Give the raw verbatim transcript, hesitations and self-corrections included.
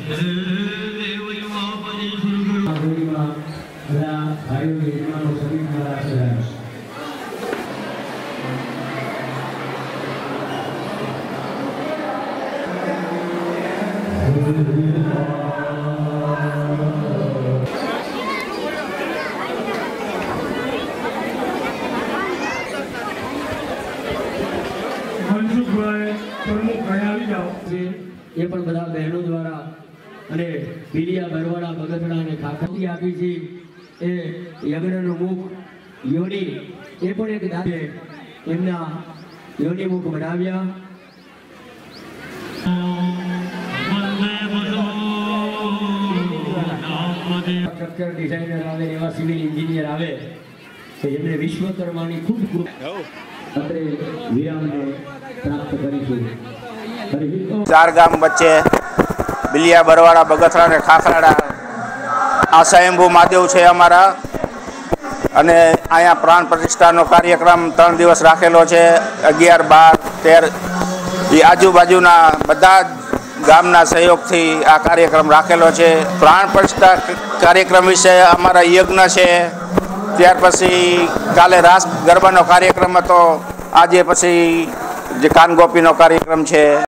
ये पण बधा बहनों द्वारा अने पीलिया बरवाड़ा बगथड़ा ने खाखरी आपी थी ए यज्ञनो मुख योनि ए पण एक दादे एमना योनि मुख बनाव्या स्ट्रक्चर डिजाइनर आवे एवा सिविल इंजीनियर आवे तो एमने विश्वकर्मानी खूब खूब अत्रे विरामने प्राप्त करीशुं। चार गाम बच्चे बिलिया बरवाड़ा बगथड़ा ने खाखराड़ा आ स्वयंभू महादेव है अमारा अने आया प्राण प्रतिष्ठा कार्यक्रम त्रण दिवस राखेलो है अगियार बार तेर ये आजूबाजूना बधा गामना सहयोग थी आ कार्यक्रम राखेलो है। प्राण प्रतिष्ठा कार्यक्रम विषय अमारा यज्ञ है त्यार पछी काले रास गरबानो कार्यक्रम हतो आजे पछी जे कान गोपीनो कार्यक्रम है।